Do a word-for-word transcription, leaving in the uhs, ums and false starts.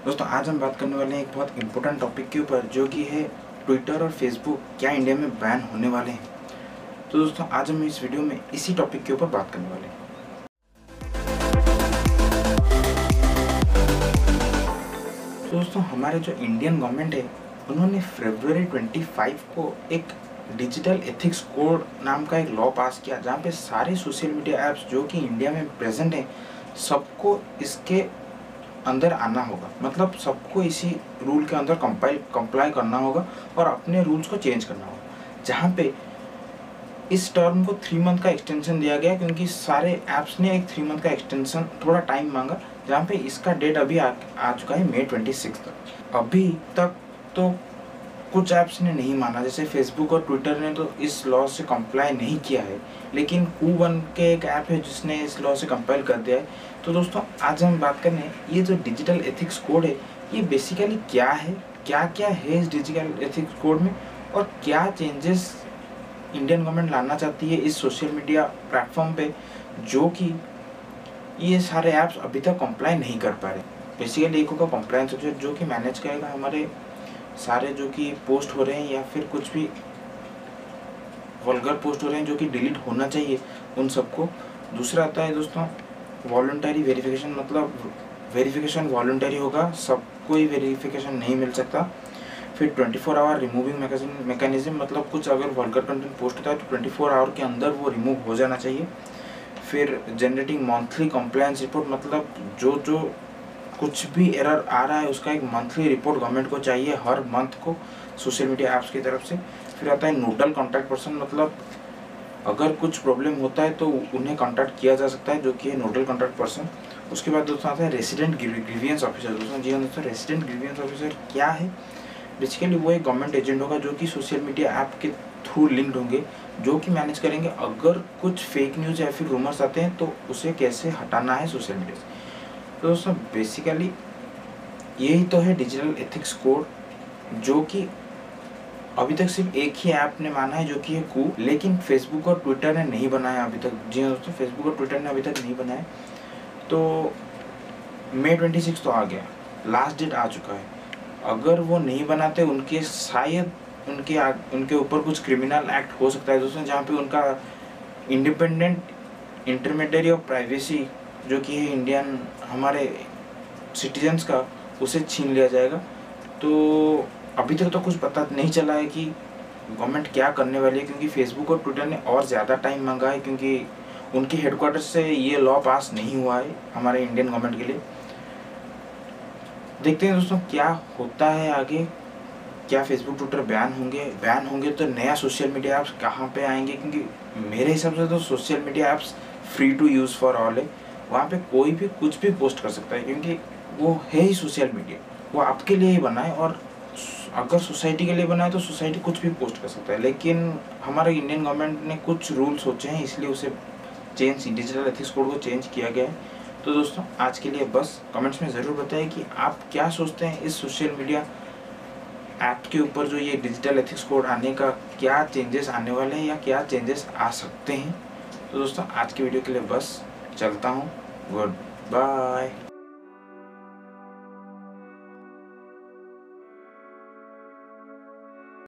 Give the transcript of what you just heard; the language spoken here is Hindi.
दोस्तों आज हम बात करने वाले हैं एक बहुत इंपॉर्टेंट टॉपिक के ऊपर, जो कि है ट्विटर और फेसबुक क्या इंडिया में बैन होने वाले हैं। तो दोस्तों आज हम इस वीडियो में इसी टॉपिक के ऊपर बात करने वाले हैं। तो दोस्तों हमारे जो इंडियन गवर्नमेंट है, उन्होंने फरवरी पच्चीस को एक डिजिटल एथिक्स कोड नाम का एक लॉ पास किया, जहाँ पे सारे सोशल मीडिया ऐप्स जो कि इंडिया में प्रेजेंट हैं, सबको इसके अंदर आना होगा। मतलब सबको इसी रूल के अंदर कंपाइल कंप्लाई करना होगा और अपने रूल्स को चेंज करना होगा। जहाँ पे इस टर्म को थ्री मंथ का एक्सटेंशन दिया गया, क्योंकि सारे ऐप्स ने एक थ्री मंथ का एक्सटेंशन थोड़ा टाइम मांगा, जहाँ पे इसका डेट अभी आ, आ चुका है मई छब्बीस तक। अभी तक तो कुछ ऐप्स ने नहीं माना, जैसे फेसबुक और ट्विटर ने तो इस लॉ से कंप्लाई नहीं किया है, लेकिन कू वन के एक ऐप है जिसने इस लॉ से कंपाइल कर दिया है। तो दोस्तों आज हम बात करने हैं ये जो डिजिटल एथिक्स कोड है, ये बेसिकली क्या है, क्या क्या है इस डिजिटल एथिक्स कोड में, और क्या चेंजेस इंडियन गवर्नमेंट लाना चाहती है इस सोशल मीडिया प्लेटफॉर्म पे, जो कि ये सारे ऐप्स अभी तक कंप्लाई नहीं कर पा रहे। बेसिकली एक होगा कंप्लायंस ऑफिसर, जो कि मैनेज करेगा हमारे सारे जो कि पोस्ट हो रहे हैं या फिर कुछ भी वल्गर पोस्ट हो रहे हैं जो कि डिलीट होना चाहिए, उन सबको। दूसरा आता है दोस्तों वॉलंटरी वेरिफिकेशन, मतलब वेरिफिकेशन वॉलंटरी होगा, सबको ही वेरिफिकेशन नहीं मिल सकता। फिर twenty four hour removing mechanism, मतलब कुछ अगर वल्गर कंटेंट पोस्ट होता है तो ट्वेंटी फोर आवर के अंदर वो रिमूव हो जाना चाहिए। फिर जनरेटिंग मंथली कंप्लायंस रिपोर्ट, मतलब जो जो कुछ भी एरर आ रहा है उसका एक मंथली रिपोर्ट गवर्नमेंट को चाहिए हर मंथ को सोशल मीडिया ऐप्स की तरफ से। फिर आता है नोडल कॉन्टैक्ट पर्सन, मतलब अगर कुछ प्रॉब्लम होता है तो उन्हें कॉन्टैक्ट किया जा सकता है, जो कि है नोडल कॉन्टैक्ट पर्सन। उसके बाद दोस्तों आता है रेसिडेंट ग्रीवियंस ऑफिसर। दोस्तों जी हाँ दोस्तों, रेसिडेंट ग्रीवियंस ऑफिसर क्या है? बेसिकली वो एक गवर्नमेंट एजेंट होगा जो कि सोशल मीडिया ऐप के थ्रू लिंक्ड होंगे, जो कि मैनेज करेंगे अगर कुछ फेक न्यूज़ या फिर रूमर्स आते हैं तो उसे कैसे हटाना है सोशल मीडिया से। तो दोस्तों बेसिकली यही तो है डिजिटल एथिक्स कोड, जो कि अभी तक सिर्फ एक ही ऐप ने माना है, जो कि है कू, लेकिन फेसबुक और ट्विटर ने नहीं बनाया अभी तक। जी हाँ दोस्तों, फेसबुक और ट्विटर ने अभी तक नहीं बनाया। तो मई छब्बीस तो आ गया, लास्ट डेट आ चुका है। अगर वो नहीं बनाते, उनके शायद उनके आ, उनके ऊपर कुछ क्रिमिनल एक्ट हो सकता है दोस्तों, जहाँ पे उनका इंडिपेंडेंट इंटरमीडिएट ऑफ प्राइवेसी जो कि है इंडियन हमारे सिटीजन्स का, उसे छीन लिया जाएगा। तो अभी तक तो कुछ पता नहीं चला है कि गवर्नमेंट क्या करने वाली है, क्योंकि फेसबुक और ट्विटर ने और ज़्यादा टाइम मांगा है, क्योंकि उनके हेडक्वार्टर से ये लॉ पास नहीं हुआ है हमारे इंडियन गवर्नमेंट के लिए। देखते हैं दोस्तों क्या होता है आगे, क्या फेसबुक ट्विटर बैन होंगे बैन होंगे तो नया सोशल मीडिया ऐप्स कहाँ पे आएंगे, क्योंकि मेरे हिसाब से तो social media apps free to use for all है। वहाँ पे कोई भी कुछ भी पोस्ट कर सकता है, क्योंकि वो है ही सोशल मीडिया, वो आपके लिए ही बना है, और अगर सोसाइटी के लिए बना है तो सोसाइटी कुछ भी पोस्ट कर सकता है। लेकिन हमारे इंडियन गवर्नमेंट ने कुछ रूल सोचे हैं, इसलिए उसे चेंज डिजिटल एथिक्स कोड को चेंज किया गया है। तो दोस्तों आज के लिए बस, कमेंट्स में ज़रूर बताइए कि आप क्या सोचते हैं इस सोशल मीडिया ऐप के ऊपर, जो ये डिजिटल एथिक्स कोड आने का क्या चेंजेस आने वाले हैं या क्या चेंजेस आ सकते हैं। तो दोस्तों आज की वीडियो के लिए बस चलता हूँ, गुड बाय।